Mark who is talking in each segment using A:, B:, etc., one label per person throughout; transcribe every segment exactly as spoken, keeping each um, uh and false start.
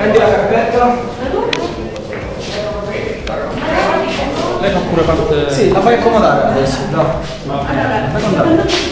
A: Prendi la carpetta.
B: Lei fa pure parte...
A: Sì, la fai accomodare adesso. No.
B: Allora,
A: fai andare.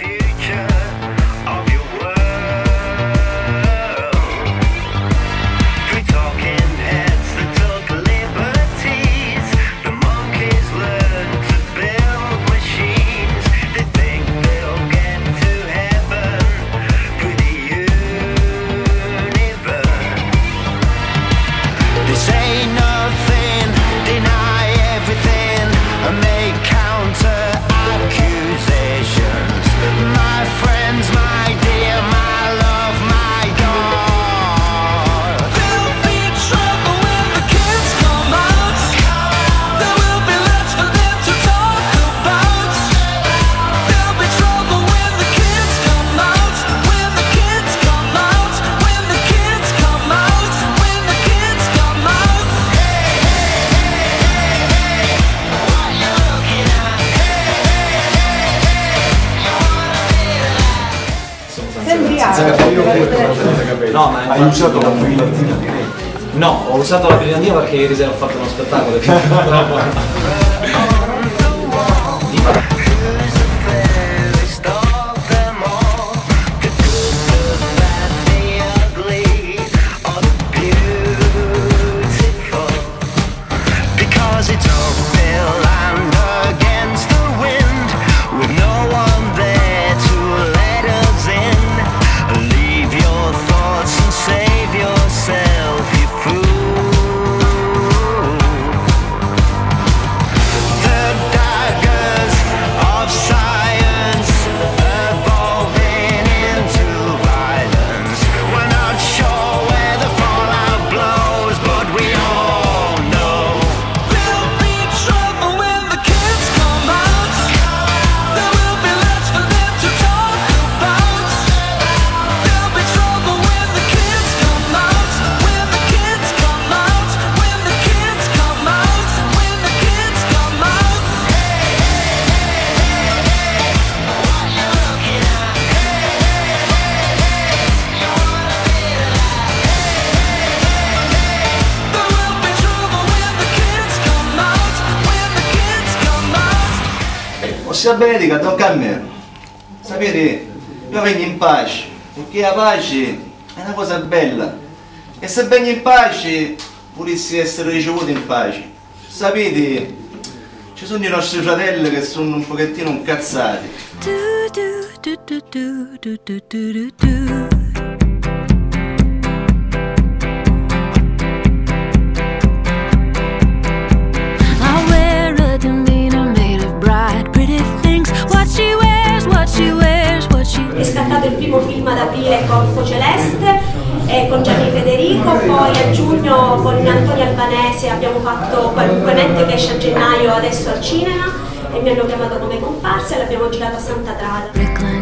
C: No, ma hai usato la brillantina diretta? No, ho usato la brillantina perché ieri sera ho fatto uno spettacolo.
D: Sapete che tocca a me, sapete, io vengo in pace, perché la pace è una cosa bella e se vengo in pace vorresti essere ricevuto in pace. Sapete, ci sono i nostri fratelli che sono un pochettino incazzati.
E: È scattato il primo film ad aprile, Corpo Celeste, e con Gianni Federico, poi a giugno con Antonio Albanese abbiamo fatto Qualunquemente, che esce a gennaio adesso al cinema, e mi hanno chiamato come comparsa e l'abbiamo girato a Santa Trada.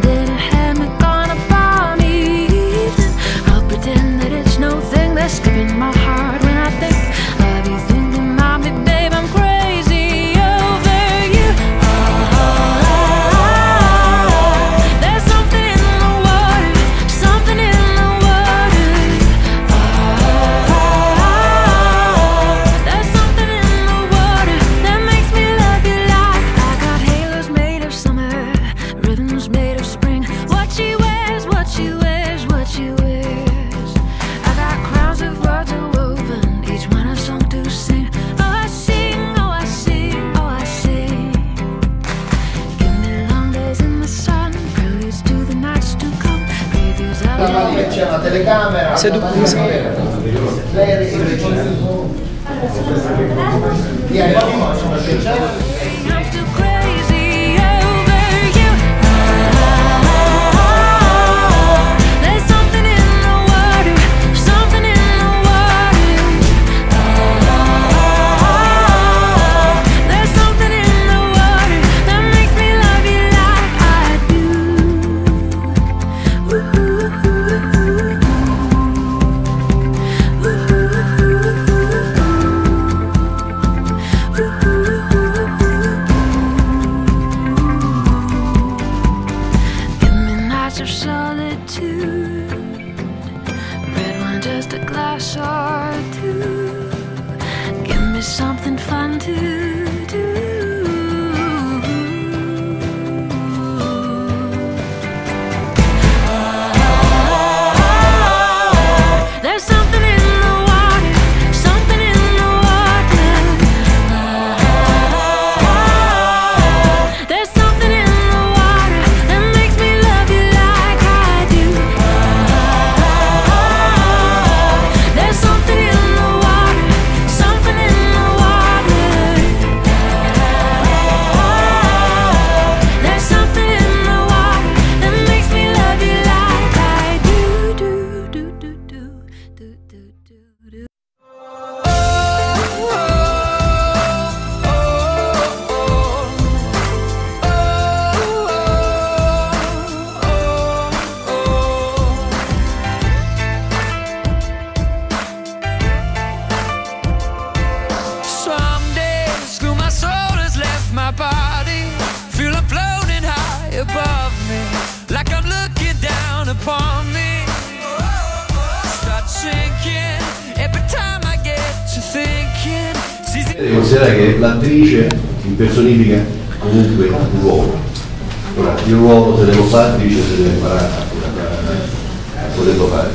F: C'è una telecamera.
A: Seduto.
F: Lei è il regista. Chi è il solitude, red wine just a glass.
G: glass or two. Give me something fun to do. There's something in the water, something in the water. There's something in the water that makes me love you like I do. There's something in the water, something in the water. There's something in the water that makes me love you like I do, do, do, do, do, do, do, do, do.
H: Some days, school, my soul has left my body. Feel I'm floating high above me, like I'm looking down upon me. Start sinking every time I get to thinking.
I: Devi considerare che l'attrice impersonifica comunque un ruolo. Ora, il ruolo se devo fare l'attrice se deve imparare a, a, a poterlo fare.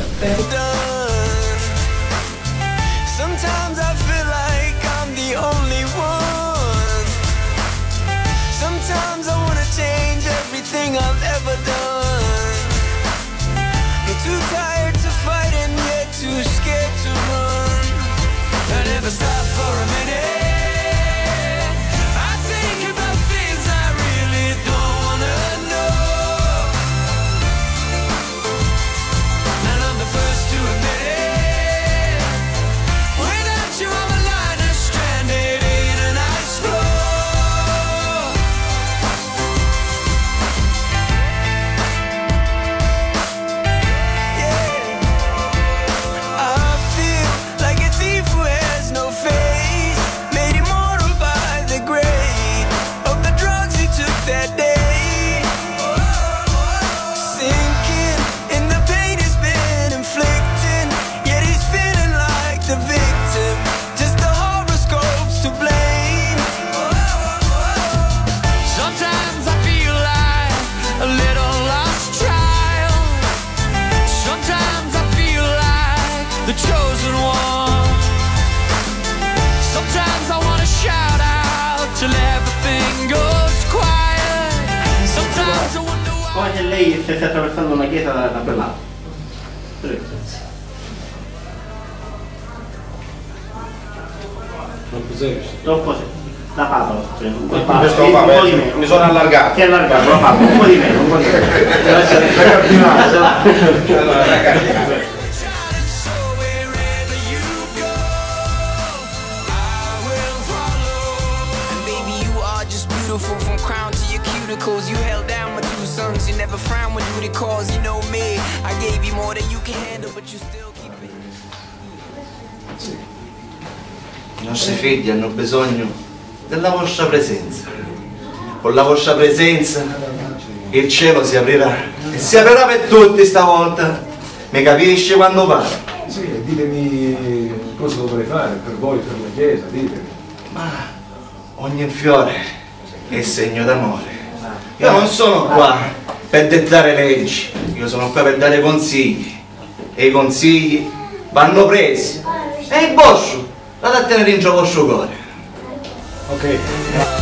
H: Sometimes I feel like I'm the only one. Sometimes I wanna change everything I've ever done. I'm too tired to fight and yet too scared to run. I never stop for a minute. I think about things I really don't wanna know. And I'm the first to admit it. Without you I'm a liner stranded in an ice floor. Yeah, I feel like a thief who has no face, made immortal by the grade of the drugs he took that day. Sinking in the pain he's been inflicting, yet he's feeling like the victim, just the horoscopes to blame. Sometimes I feel like a little lost child. Sometimes I feel like the chosen one. Sometimes I wanna shout out till everything goes quiet. Sometimes I wonder why.
J: Come se lei stesse attraversando una chiesa da, da quell'altro.
B: Troppo semplice.
J: Troppo se... La palla, cioè, un po' di
F: Questo
J: un
F: va
J: po'
F: bene,
J: di meno.
F: mi sono allargato.
J: Si è allargato, l'ho fatto, un po' di meno, un po' di meno.
F: Allora ragazzi,
H: So wherever you go, I will follow. And baby, you are just beautiful from crown to your cuticles. You held down my two sons, you never frown when duty calls. You know me, I gave you more than you can handle, but you still keep it.
D: I nostri figli hanno bisogno della vostra presenza. Con la vostra presenza il cielo si aprirà e si aprirà per tutti stavolta. Mi capisci quando parlo?
K: Sì, ditemi cosa dovrei fare per voi, per la Chiesa, ditemi.
D: Ma ogni fiore è segno d'amore. Io non sono qua per dettare leggi, io sono qua per dare consigli. E i consigli vanno presi. E il vostro, vado a tenere in gioco il vostro cuore.
K: Ok.